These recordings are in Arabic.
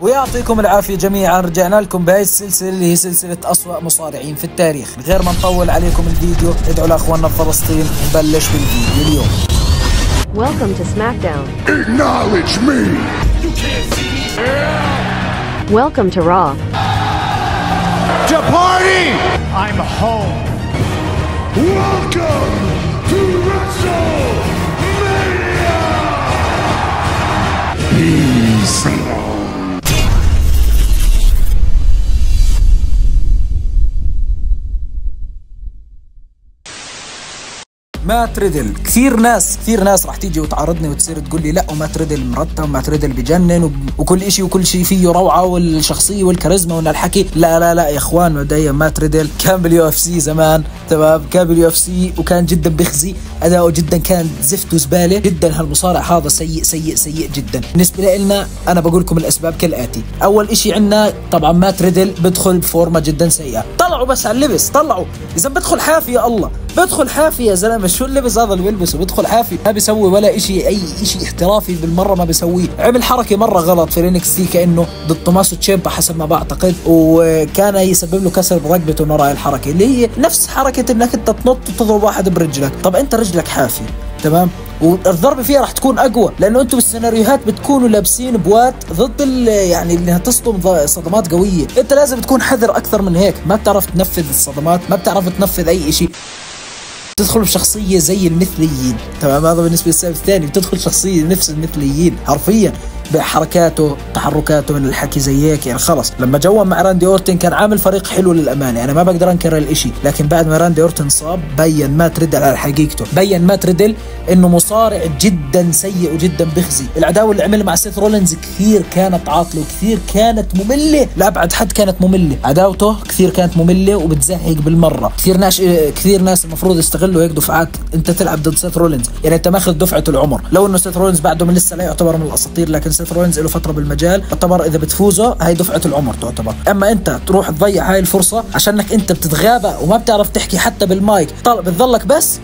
ويعطيكم العافية جميعا. رجعنا لكم بهاي السلسلة اللي هي سلسلة أسوأ مصارعين في التاريخ. من غير ما نطول عليكم الفيديو، ادعوا لأخواننا في فلسطين. نبلش بالفيديو اليوم. Welcome to SmackDown. Acknowledge me. You can't see me. Welcome to Raw. To party. I'm home. Welcome to WrestleMania. Peace. مات ريدل. كثير ناس راح تيجي وتعارضني وتصير تقول لي لا، ومات ريدل مرتب، ومات ريدل بجنن وكل شيء فيه روعه، والشخصيه والكاريزما والحكي. لا يا اخوان، مبدئيا مات ريدل كان باليو اف سي زمان، تمام؟ كان باليو اف سي وكان جدا بخزي، اداؤه جدا كان زفت وزباله جدا. هالمصارع هذا سيء جدا. بالنسبه لنا انا بقول لكم الاسباب كالاتي. اول شيء عندنا طبعا مات ريدل بدخل بفورمه جدا سيئه. طلعوا بس على اللبس، طلعوا اذا بدخل حافي، يا الله بدخل حافي يا زلمه، شو اللبس هذا اللي بيلبسه؟ بدخل حافي، ما بيسوي ولا شيء، اي شيء احترافي بالمره ما بيسويه. عمل حركه مره غلط في الانكس تي كانه ضد توماسو تشيمبا حسب ما بعتقد، وكان يسبب له كسر برقبته من وراء الحركه اللي هي نفس حركه انك انت تنط وتضرب واحد برجلك. طب انت رجلك حافي، تمام؟ والضربه فيها راح تكون اقوى، لانه انتم بالسيناريوهات بتكونوا لابسين بوات ضد يعني انها تصدم صدمات قويه. انت لازم تكون حذر اكثر من هيك. ما بتعرف تنفذ الصدمات، ما بتعرف تنفذ اي شيء، تدخل بشخصية زي المثليين، تمام؟ هذا بالنسبة للسبب الثاني، بتدخل شخصية نفس المثليين حرفيا بحركاته تحركاته من الحكي زي هيك. يعني خلص لما جوا مع راندي اورتن كان عامل فريق حلو للامانه، انا ما بقدر انكر الاشي، لكن بعد ما راندي اورتن صاب بين مات ريدل على حقيقته، بين مات ريدل انه مصارع جدا سيء وجدا بخزي. العداوه اللي عملها مع سيث رولينز كثير كانت عاطله وكثير كانت ممله، لابعد حد كانت ممله. عداوته كثير كانت ممله وبتزهق بالمره. كثير ناس المفروض يستغلوا هيك دفعات. انت تلعب ضد سيث رولينز، يعني انت ماخذ دفعه العمر. لو انه سيث رولينز بعده من لسه لا يعتبر من الاساطير، لكن سيث رولينز له فتره بالمجال، يعتبر اذا بتفوزه هاي دفعه العمر تعتبر. اما انت تروح تضيع هاي الفرصه عشانك انت بتتغابى وما بتعرف تحكي حتى بالمايك، بتظلك بس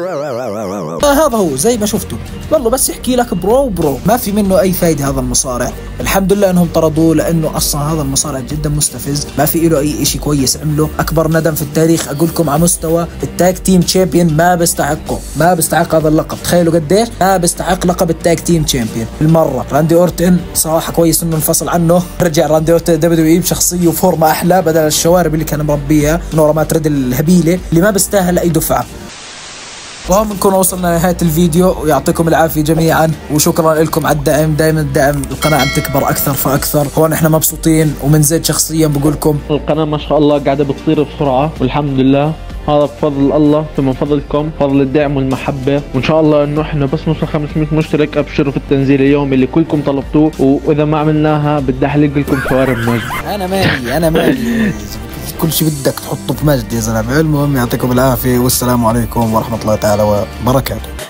هذا هو زي ما شفتوا، والله بس يحكي لك برو، ما في منه اي فايده. هذا المصارع الحمد لله انهم طردوه، لانه اصلا هذا المصارع جدا مستفز، ما في له اي شيء كويس عمله. اكبر ندم في التاريخ اقول لكم على مستوى التاج تيم تشامبيون، ما بيستحق هذا اللقب. تخيلوا قديش ما بيستحق لقب التاج تيم تشامبيون بالمره. راندي اورتن صراحه كويس انه انفصل عنه، رجع راندي اورتن دبليو بشخصيه وفورمه احلى بدل الشوارب اللي كان مربيها من ورا مات ريدل الهبيله اللي ما بيستاهل اي دفعه. وهم نكون وصلنا لنهاية الفيديو، ويعطيكم العافية جميعا، وشكرا لكم على الدعم. دائما الدعم القناة عم تكبر أكثر فأكثر، هون احنا مبسوطين ومن زيد شخصيا بقول لكم القناة ما شاء الله قاعدة بتصير بسرعة، والحمد لله هذا بفضل الله، ثم فضلكم، فضل الدعم والمحبة. وإن شاء الله إنه إحنا بس نوصل 500 مشترك أبشروا في التنزيل اليومي اللي كلكم طلبتوه، وإذا ما عملناها بدي أحلق لكم شوارب مجد. أنا مالي كل شيء بدك تحطه في مجد يا زلمة. المهم يعطيكم العافية، والسلام عليكم ورحمة الله تعالى وبركاته.